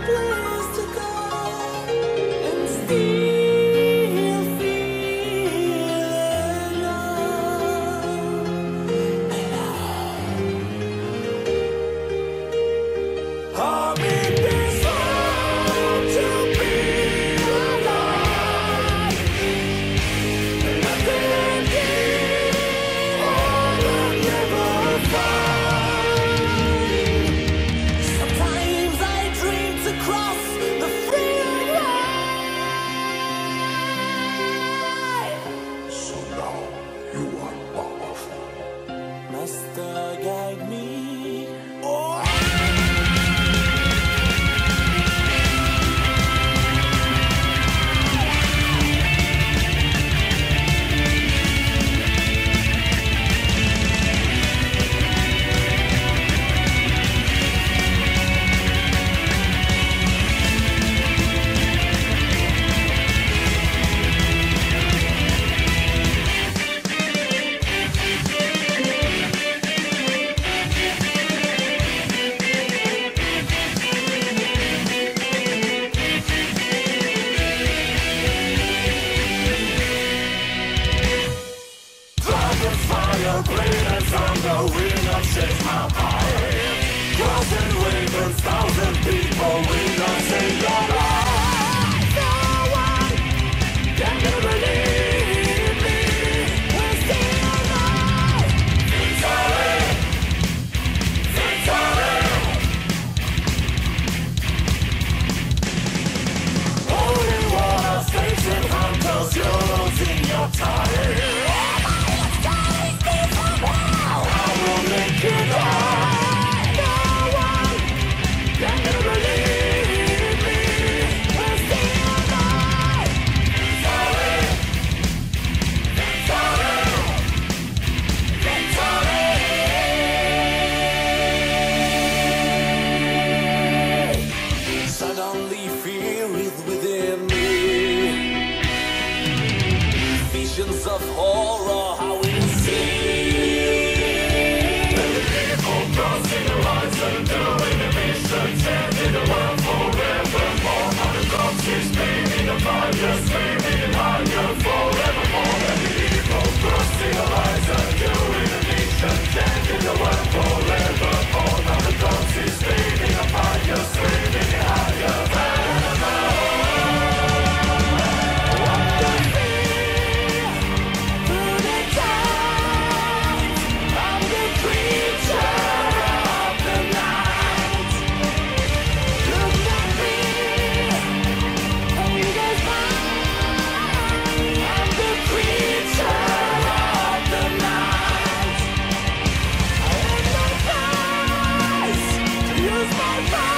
place to go and still feel alone. I'm in this world to be alive, and nothing deep all I'll never find. Sometimes I dream to cross the freeway. So now you are powerful. Master, guide me. Oh. Fire, greatness on the wind of shakes my heart. Crossing windows, 1,000 people, we don't say your life. No one can believe me. We're still alive. Victory! Victory! Holy water, facing hunters, you're losing your time. Make it right. No one can believe me. We're still alive. Victory! Victory! Victory! Suddenly fear is within me. Visions of horror, how insane. Crossing the lines and doing a mission, changing the world forevermore. Now the gods is screaming the fire, screaming higher forevermore. And the evil crossing the lines and doing a mission, changing the world forevermore. Now the gods is screaming the fire, screaming higher forevermore. What the fear through the tides of the creature. Use my power.